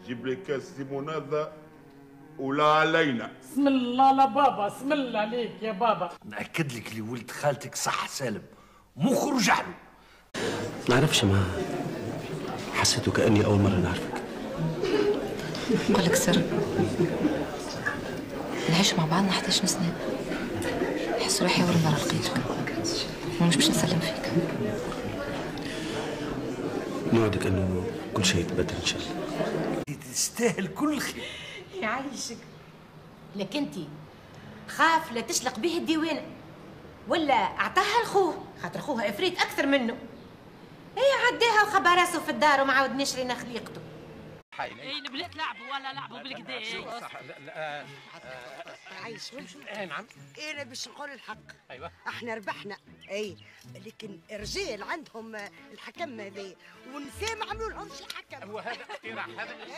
جيب لي كاس ليموناده ولا علينا. بسم الله لا بابا، بسم الله عليك يا بابا. نأكد لك اللي ولد خالتك صح سالم، مخه رجع له. نعرفش، ما حسيته كأني أول مرة نعرفك. نقول لك سر، نعيش مع بعضنا حتى سنين، نحس روحي أول مرة لقيتك ومش باش نسلم فيك. نوعدك أنه كل شيء يتبدل إن شاء الله. تستاهل كل خير. يعيشك. لك انتي خاف لا تشلق به الديوانه ولا اعطاها لخوه، خاطر خوها افريت اكثر منه. ايه عداها وخبى راسه في الدار وما عاود نشرينا خليقته. اي البنات لعبوا ولا لعبوا بالكدا. صح. عايش شو؟ نعم. انا باش نقول الحق. ايوه احنا ربحنا، اي لكن الرجال عندهم الحكم هذا والنساء ما عملوا لهمش الحكم. هو هذا اقتراح هذا